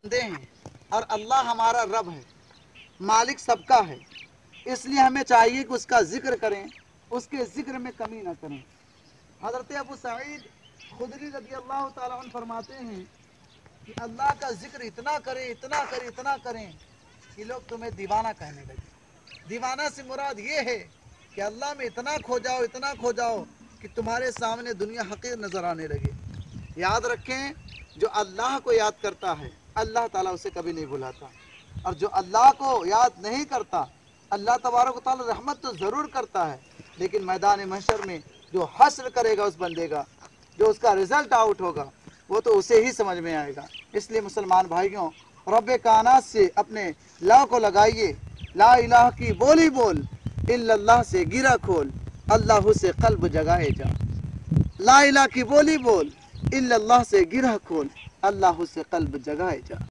بندے ہیں اور اللہ ہمارا رب ہے، مالک سب کا ہے، اس لیے ہمیں چاہیے کہ اس کا ذکر کریں، اس کے ذکر میں کمی نہ کریں۔ حضرت ابو سعید خدری رضی اللہ تعالیٰ عنہ فرماتے ہیں کہ اللہ کا ذکر اتنا کریں کہ لوگ تمہیں دیوانہ کہنے لگے۔ دیوانہ سے مراد یہ ہے کہ اللہ میں اتنا کھو جاؤ کہ تمہارے سامنے دنیا حقیر نظر آنے لگے۔ یاد رکھیں، جو اللہ کو یاد کرتا ہے اللہ تعالیٰ اسے کبھی نہیں بھلاتا، اور جو اللہ کو یاد نہیں کرتا اللہ تبارک و تعالیٰ رحمت تو ضرور کرتا ہے، لیکن میدان محشر میں جو حشر کرے گا اس بندے کا، جو اس کا رزلٹ آؤٹ ہوگا، وہ تو اسے ہی سمجھ میں آئے گا۔ اس لیے مسلمان بھائیوں، رب کائنات سے اپنے لا کو لگائیے، لا الہ کی بولی بول، الا اللہ سے گرہ کھول، اللہ سے قلب جگائے جا۔ لا الہ کی بولی بول، الا اللہ سے گرہ کھول، اللہ سے قلب جگائے جا۔